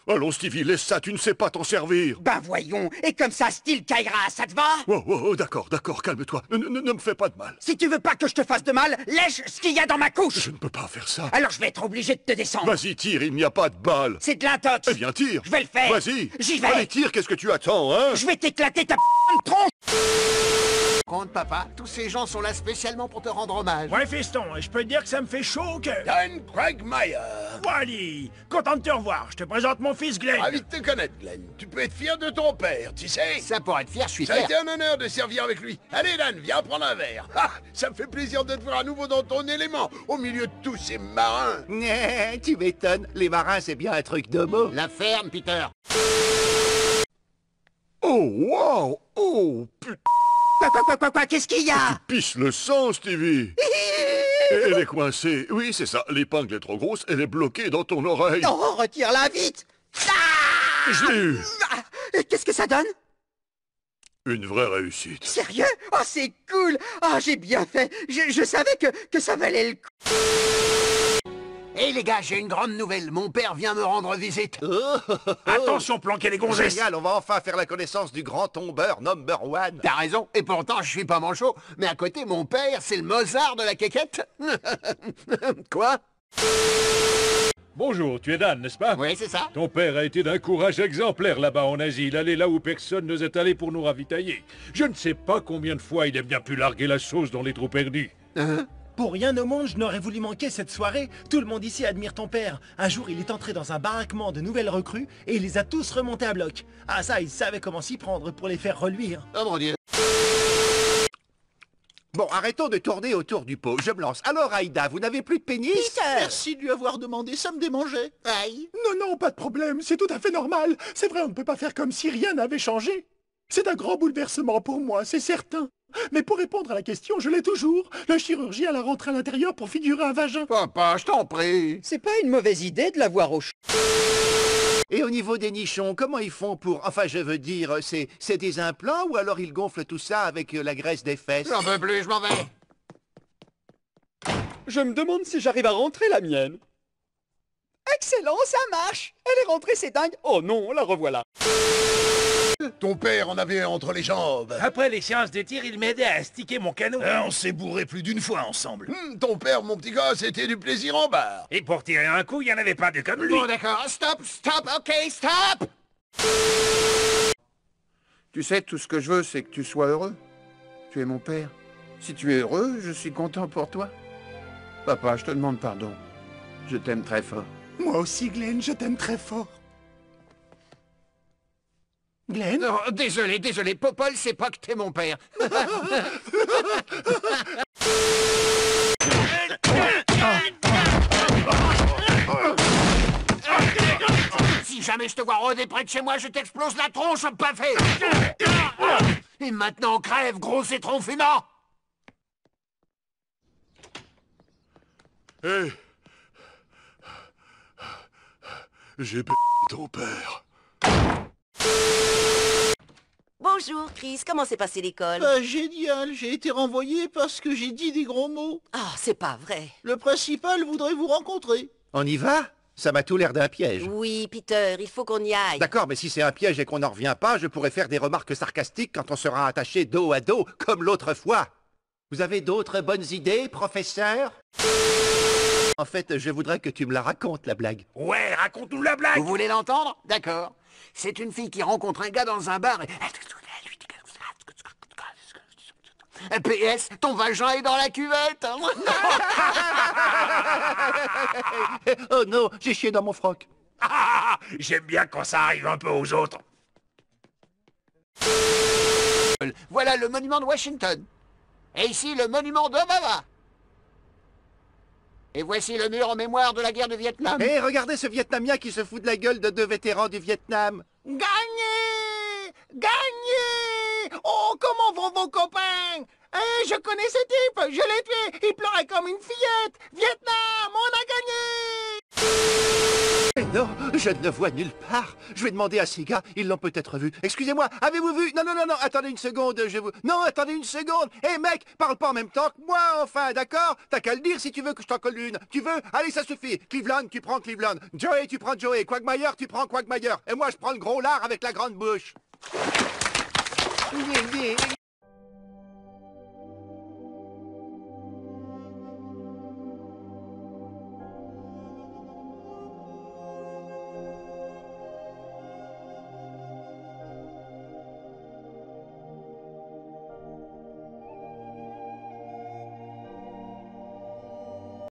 Allons, Stevie, laisse ça, tu ne sais pas t'en servir. Ben voyons, et comme ça, style Kaira, ça te va? Oh, oh, oh, d'accord, calme-toi. Ne me fais pas de mal. Si tu veux pas que je te fasse de mal, lèche ce qu'il y a dans ma couche. Je ne peux pas faire ça. Alors je vais être obligé de te descendre. Vas-y, tire, il n'y a pas de balle. C'est de l'intox. Eh bien, tire. Je vais le faire. Vas-y. J'y vais. Allez, tire, qu'est-ce que tu attends, hein? Je vais t'éclater ta tronche. Compte, papa, tous ces gens sont là spécialement pour te rendre hommage. Ouais, fiston, je peux te dire que ça me fait chaud au cœur. Dan Quagmire. Wally, content de te revoir. Je te présente mon fils Glenn. Ravi de te connaître, Glenn. Tu peux être fier de ton père, tu sais. Ça, pour être fier, je suis Ça a fier. été un honneur de servir avec lui. Allez, Dan, viens prendre un verre. Ah, ça me fait plaisir de te voir à nouveau dans ton élément, au milieu de tous ces marins. Tu m'étonnes, les marins c'est bien un truc d'homo. La ferme, Peter. Oh, wow. Oh, putain, Quoi, qu'est-ce qu'il y a? pisse le sang, Stevie. Elle est coincée. Oui, c'est ça. L'épingle est trop grosse, elle est bloquée dans ton oreille. Oh, retire-la vite. Ah, Je l'ai eu. Qu'est-ce que ça donne? Une vraie réussite. Sérieux? Oh, c'est cool. Oh, j'ai bien fait. Je savais que ça valait le coup. Hé les gars, j'ai une grande nouvelle. Mon père vient me rendre visite. Attention, planquer les gonzesses. Génial, on va enfin faire la connaissance du grand tombeur number one. T'as raison, et pourtant je suis pas manchot. Mais à côté, mon père, c'est le Mozart de la quéquette. Quoi? Bonjour, tu es Dan, n'est-ce pas? Oui, c'est ça. Ton père a été d'un courage exemplaire là-bas en Asie. Il allait là où personne n'osait aller pour nous ravitailler. Je ne sais pas combien de fois il a bien pu larguer la sauce dans les trous perdus. Pour rien au monde, je n'aurais voulu manquer cette soirée. Tout le monde ici admire ton père. Un jour, il est entré dans un baraquement de nouvelles recrues et il les a tous remontés à bloc. Ah ça, il savait comment s'y prendre pour les faire reluire. Oh mon Dieu. Bon, arrêtons de tourner autour du pot, je me lance. Alors Aïda, vous n'avez plus de pénis? Merci de lui avoir demandé, ça me démangeait. Aïe. Non, pas de problème, c'est tout à fait normal. C'est vrai, on ne peut pas faire comme si rien n'avait changé. C'est un grand bouleversement pour moi, c'est certain. Mais pour répondre à la question, je l'ai toujours. Le chirurgien l'a rentré à l'intérieur pour figurer un vagin. Papa, je t'en prie. C'est pas une mauvaise idée de l'avoir au Et au niveau des nichons, comment ils font pour... Enfin, je veux dire, c'est des implants ou alors ils gonflent tout ça avec la graisse des fesses? J'en peux plus, je m'en vais. Je me demande si j'arrive à rentrer la mienne. Excellent, ça marche. Elle est rentrée, c'est dingue. Oh non, la revoilà. Ton père en avait entre les jambes. Après les séances de tir, il m'aidait à astiquer mon canot. On s'est bourré plus d'une fois ensemble. Ton père, mon petit gars, c'était du plaisir en barre. Et pour tirer un coup, il n'y en avait pas deux comme lui. Bon, d'accord, stop, ok, stop. Tu sais, tout ce que je veux, c'est que tu sois heureux. Tu es mon père. Si tu es heureux, je suis content pour toi. Papa, je te demande pardon. Je t'aime très fort. Moi aussi, Glenn, je t'aime très fort. Glenn? Non, désolé, Popol, c'est pas que t'es mon père. Si jamais je te vois rôder près de chez moi, je t'explose la tronche, pas fait. Et maintenant, crève, gros citron fumant. Hé. J'ai ton père. Bonjour, Chris. Comment s'est passée l'école? Génial, j'ai été renvoyé parce que j'ai dit des gros mots. Ah, c'est pas vrai. Le principal voudrait vous rencontrer. On y va? Ça m'a tout l'air d'un piège. Oui, Peter, il faut qu'on y aille. D'accord, mais si c'est un piège et qu'on n'en revient pas, je pourrais faire des remarques sarcastiques quand on sera attaché dos à dos, comme l'autre fois. Vous avez d'autres bonnes idées, professeur? En fait, je voudrais que tu me la racontes, la blague. Ouais, raconte-nous la blague. Vous voulez l'entendre? D'accord. C'est une fille qui rencontre un gars dans un bar et... PS, ton vagin est dans la cuvette. Oh non, j'ai chié dans mon froc. J'aime bien quand ça arrive un peu aux autres. Voilà le monument de Washington. Et ici, le monument d'Obama. Et voici le mur en mémoire de la guerre du Vietnam. Hé, regardez ce Vietnamien qui se fout de la gueule de deux vétérans du Vietnam. Gagné! Gagné! Oh, comment vont vos copains? Je connais ce type, je l'ai tué, il pleurait comme une fillette. Vietnam, on a gagné! Mais non, je ne le vois nulle part. Je vais demander à ces gars, ils l'ont peut-être vu. Excusez-moi, avez-vous vu? Non, non, non, non, attendez une seconde, je vous... Non, attendez une seconde. Hé, mec, parle pas en même temps que moi, enfin, d'accord? T'as qu'à le dire si tu veux que je t'en colle une. Tu veux? Allez, ça suffit. Cleveland, tu prends Cleveland. Joey, tu prends Joey. Quagmire, tu prends Quagmire. Et moi, je prends le gros lard avec la grande bouche.